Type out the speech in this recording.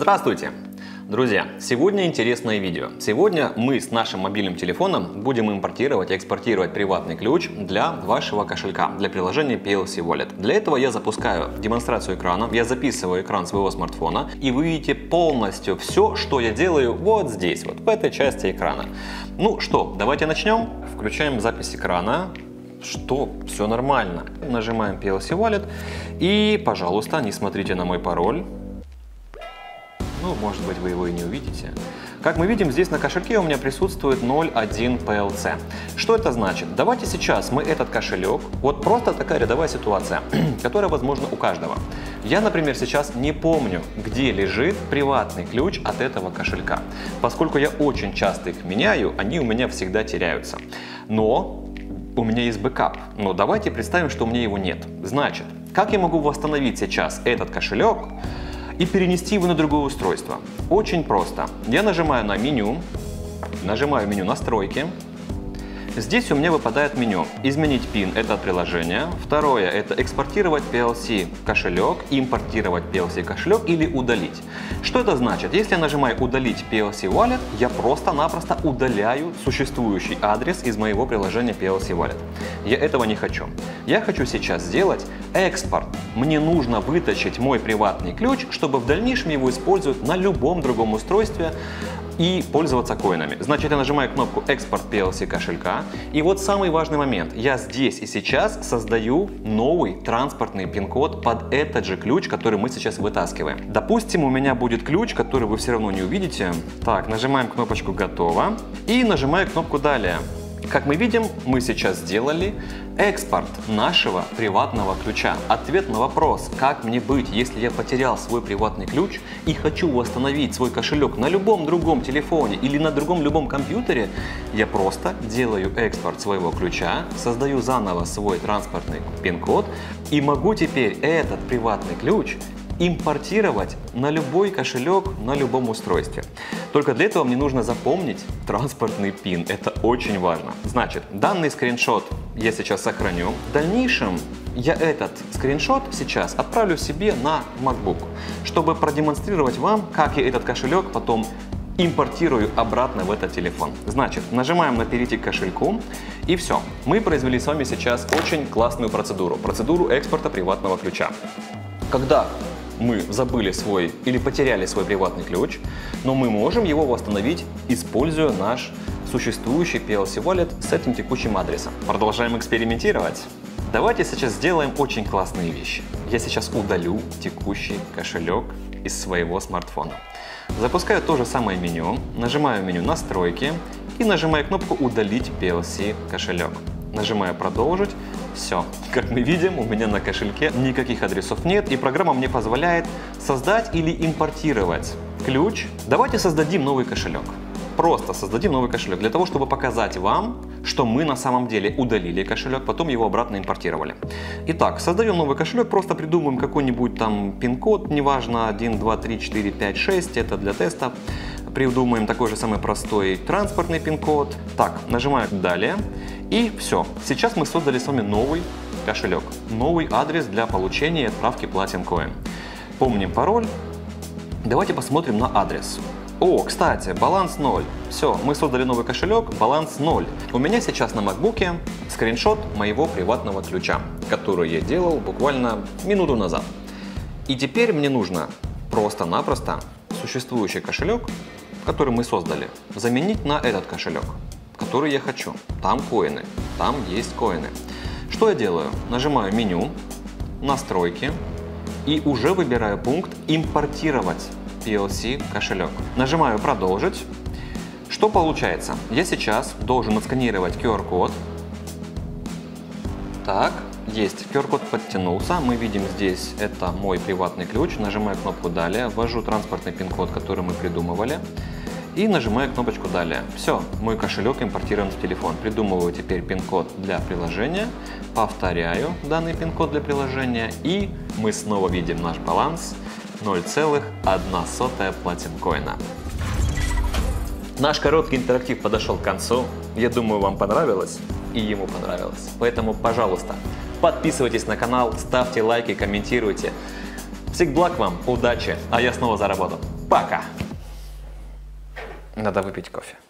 Здравствуйте! Друзья, сегодня интересное видео. Сегодня мы с нашим мобильным телефоном будем импортировать и экспортировать приватный ключ для вашего кошелька, для приложения PLC Wallet. Для этого я запускаю демонстрацию экрана, я записываю экран своего смартфона, и вы видите полностью все, что я делаю вот здесь, вот в этой части экрана. Ну что, давайте начнем. Включаем запись экрана. Что? Все нормально. Нажимаем PLC Wallet и, пожалуйста, не смотрите на мой пароль. Ну, может быть, вы его и не увидите. Как мы видим, здесь на кошельке у меня присутствует 0.1 PLC. Что это значит? Давайте сейчас мы этот кошелек, вот просто такая рядовая ситуация, которая возможна у каждого. Я, например, сейчас не помню, где лежит приватный ключ от этого кошелька. Поскольку я очень часто их меняю, они у меня всегда теряются. Но у меня есть бэкап. Но давайте представим, что у меня его нет. Значит, как я могу восстановить сейчас этот кошелек и перенести его на другое устройство? Очень просто. Я нажимаю на меню, нажимаю меню «Настройки». Здесь у меня выпадает меню «Изменить PIN» – это от приложения. Второе – это «Экспортировать PLC кошелек», «Импортировать PLC кошелек» или «Удалить». Что это значит? Если я нажимаю «Удалить PLC Wallet», я просто-напросто удаляю существующий адрес из моего приложения PLC Wallet. Я этого не хочу. Я хочу сейчас сделать экспорт. Мне нужно вытащить мой приватный ключ, чтобы в дальнейшем его использовать на любом другом устройстве и пользоваться коинами. Значит, я нажимаю кнопку «Экспорт PLC кошелька». И вот самый важный момент. Я здесь и сейчас создаю новый транспортный пин-код под этот же ключ, который мы сейчас вытаскиваем. Допустим, у меня будет ключ, который вы все равно не увидите. Так, нажимаем кнопочку «Готово» и нажимаю кнопку «Далее». Как мы видим, мы сейчас сделали экспорт нашего приватного ключа. Ответ на вопрос, как мне быть, если я потерял свой приватный ключ и хочу восстановить свой кошелек на любом другом телефоне или на другом любом компьютере, я просто делаю экспорт своего ключа, создаю заново свой транспортный пин-код и могу теперь этот приватный ключ импортировать на любой кошелек, на любом устройстве. Только для этого мне нужно запомнить транспортный PIN. Это очень важно. Значит, данный скриншот я сейчас сохраню. В дальнейшем я этот скриншот сейчас отправлю себе на MacBook, чтобы продемонстрировать вам, как я этот кошелек потом импортирую обратно в этот телефон. Значит, нажимаем на «Перейти к кошельку» и все. Мы произвели с вами сейчас очень классную процедуру. Процедуру экспорта приватного ключа. Когда мы забыли свой или потеряли свой приватный ключ, но мы можем его восстановить, используя наш существующий PLC Wallet с этим текущим адресом. Продолжаем экспериментировать. Давайте сейчас сделаем очень классные вещи. Я сейчас удалю текущий кошелек из своего смартфона. Запускаю то же самое меню, нажимаю меню «Настройки» и нажимаю кнопку «Удалить PLC кошелек». Нажимаю «Продолжить». Все. Как мы видим, у меня на кошельке никаких адресов нет, и программа мне позволяет создать или импортировать ключ. Давайте создадим новый кошелек. Просто создадим новый кошелек для того, чтобы показать вам, что мы на самом деле удалили кошелек, потом его обратно импортировали. Итак, создаем новый кошелек, просто придумаем какой-нибудь там пин-код, неважно, 1, 2, 3, 4, 5, 6, это для теста. Придумаем такой же самый простой транспортный пин-код. Так, нажимаю «Далее». И все. Сейчас мы создали с вами новый кошелек, новый адрес для получения и отправки Platin Coin. Помним пароль. Давайте посмотрим на адрес. О, кстати, баланс 0. Все, мы создали новый кошелек, баланс 0. У меня сейчас на MacBook'е скриншот моего приватного ключа, который я делал буквально минуту назад. И теперь мне нужно просто-напросто существующий кошелек, который мы создали, заменить на этот кошелек, который я хочу. Там коины, там есть коины. Что я делаю? Нажимаю меню, «Настройки» и уже выбираю пункт «Импортировать PLC кошелек». Нажимаю «Продолжить». Что получается? Я сейчас должен отсканировать QR-код. Так, есть. QR-код подтянулся. Мы видим здесь, это мой приватный ключ. Нажимаю кнопку «Далее», ввожу транспортный пин-код, который мы придумывали. И нажимаю кнопочку «Далее». Все, мой кошелек импортирован в телефон. Придумываю теперь пин-код для приложения, повторяю данный пин-код для приложения, и мы снова видим наш баланс 0,1 Platin Coin. Наш короткий интерактив подошел к концу. Я думаю, вам понравилось, и ему понравилось. Поэтому, пожалуйста, подписывайтесь на канал, ставьте лайки, комментируйте. Всех благ вам, удачи, а я снова за работу. Пока! Надо выпить кофе.